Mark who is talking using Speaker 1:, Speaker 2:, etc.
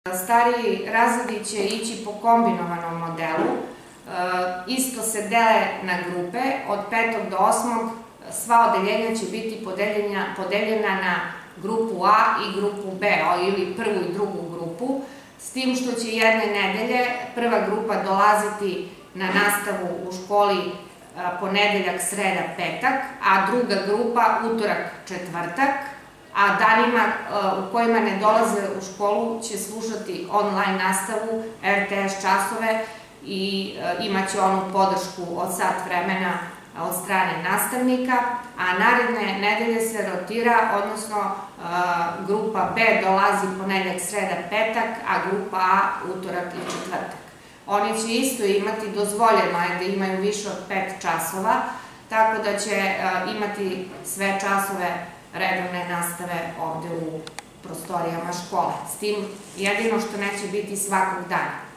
Speaker 1: Stariji razredi će ići po kombinovanom modelu, isto se dele na grupe, od 5. do 8. sva odeljenja će biti podeljena na grupu A i grupu B, ili prvu i drugu grupu, s tim što će jedne nedelje prva grupa dolaziti na nastavu u školi ponedeljak, sreda, petak, a druga grupa utorak, četvrtak, a danima u kojima ne dolaze u školu će slušati online nastavu, RTS časove i imaće onu podršku od sat vremena od strane nastavnika, a naredne nedelje se rotira, odnosno grupa B dolazi ponedeljak, sreda, petak, a grupa A utorak i četvrtak. Oni će isto imati, dozvoljeno je da imaju više od 5 časova, tako da će imati sve časove redovne nastave ovde u prostorijama škole. S tim jedino što neće biti svakog dana.